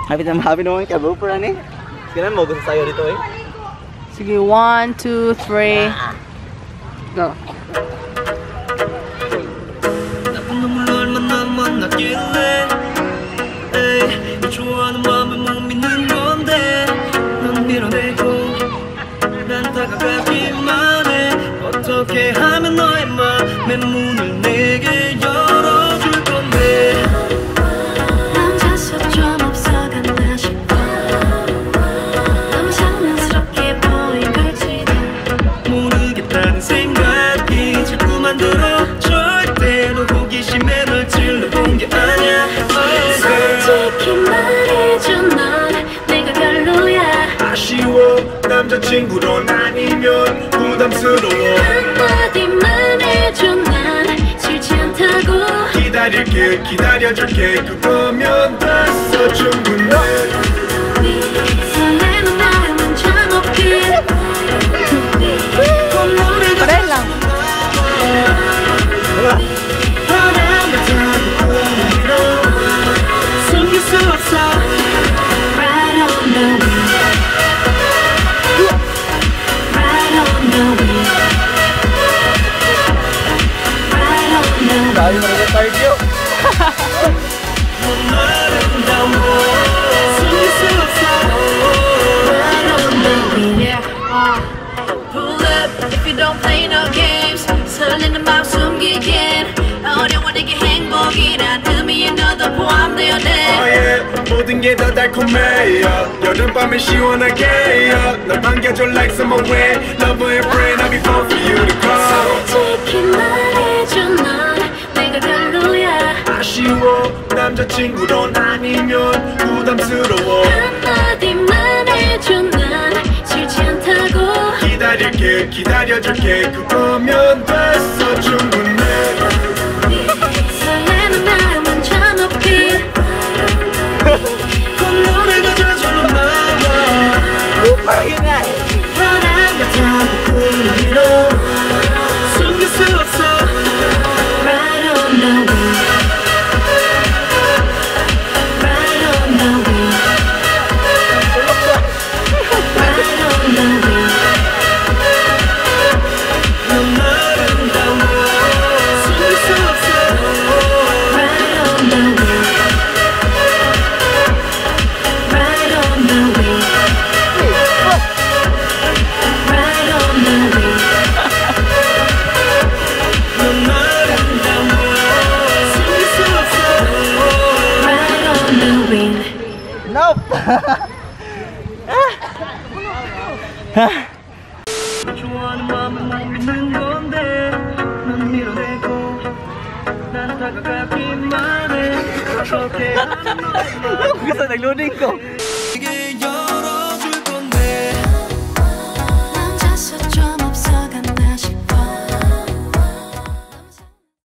Happy naman ka, bro, para ni. Sige na, mo gusto sa'yo dito eh. Sige, 1, 2, 3. Go. 좋아하는 마음을 못 믿는 건데 넌 밀어내고 난 다가가기만 해 어떻게 하면 너의 맘의 문을 내게 열어줄 건데 남자서 좀 앞서갔나 싶어 너무 장난스럽게 보인 걸지도 모르겠다는 생각이 자꾸만 들어 절대로 호기심에 널 찔러본 게 아니야 솔직히 말해줘 넌 내가 별로야 아쉬워 남자친구론 아니면 부담스러워 한마디만 해줘 난 싫지 않다고 기다릴게 기다려줄게 그거면 됐어 충분해 설레는 마음은 잠없기 Keren lang. 바람 같아 숨길 수 없어 Right on the wind Right on the wind Right on the wind Dahil na rin tayo diyo. 넌 아름다워 숨길 수 없어 Right on the wind Yeah Pull up if you don't play no games 설레는 마음 숨기긴 어려워 내게 행복이란 의미의 너도 포함되어 내 모든 게 더 달콤해 여름밤에 시원하게 널 반겨줘 like summer rain Lover and friend I'll be born for you to call 솔직히 말해줘 넌 내가 별로야 아쉬워 남자친구론 아니면 부담스러워 한마디만 해줘 난 싫지 않다고 기다릴게 기다려줄게 그거면 됐어 충분해 설레는 마음은 잠없기 곧 노래가 저절로 나와 바람 같아 부풀리로 숨길 수 없어 Right on the wind Right on the wind Right on the wind 넌 아름다워 숨길 수 없어 Right on the wind Right on the wind Right on the wind 넌 아름다워 숨길 수 없어 Right on the wind Nope. 좋아하는 마음은 못 믿는 건데 넌 밀어내고 난 다가가기만 해 어떻게 하면 Gusto nag-loading ko.